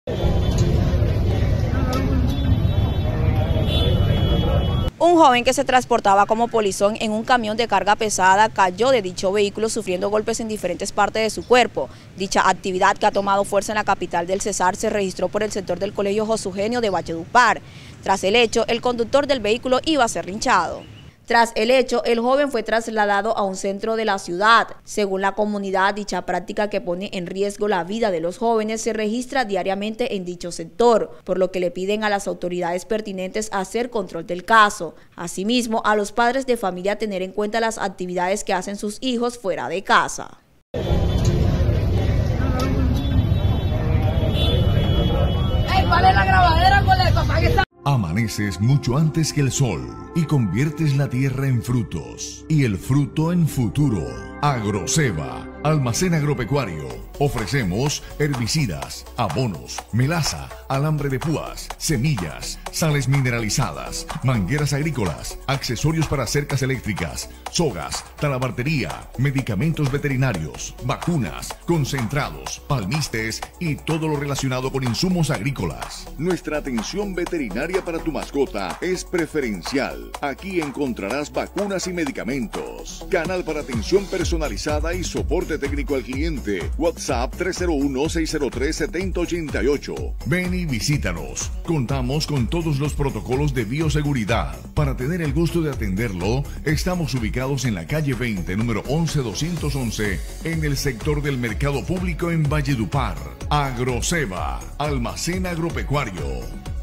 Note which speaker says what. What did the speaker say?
Speaker 1: Un joven que se transportaba como polizón en un camión de carga pesada cayó de dicho vehículo sufriendo golpes en diferentes partes de su cuerpo. Dicha actividad, que ha tomado fuerza en la capital del Cesar, se registró por el sector del Colegio José Eugenio de Valledupar. Tras el hecho, el conductor del vehículo iba a ser linchado. Tras el hecho, el joven fue trasladado a un centro de la ciudad. Según la comunidad, dicha práctica, que pone en riesgo la vida de los jóvenes, se registra diariamente en dicho sector, por lo que le piden a las autoridades pertinentes hacer control del caso. Asimismo, a los padres de familia tener en cuenta las actividades que hacen sus hijos fuera de casa.
Speaker 2: ¿Cuál es la grabadera con el papá que está?
Speaker 3: Amaneces mucho antes que el sol y conviertes la tierra en frutos y el fruto en futuro. Agroceba, almacén agropecuario. Ofrecemos herbicidas, abonos, melaza, alambre de púas, semillas, sales mineralizadas, mangueras agrícolas, accesorios para cercas eléctricas, sogas, talabartería, medicamentos veterinarios, vacunas, concentrados, palmistes y todo lo relacionado con insumos agrícolas. Nuestra atención veterinaria para tu mascota es preferencial. Aquí encontrarás vacunas y medicamentos. Canal para atención personalizada y soporte técnico al cliente. WhatsApp 301-603-7088. Ven y visítanos. Contamos con todos los protocolos de bioseguridad. Para tener el gusto de atenderlo, estamos ubicados en la calle 20, número 11211, en el sector del Mercado Público en Valledupar. Agroceba, almacén agropecuario.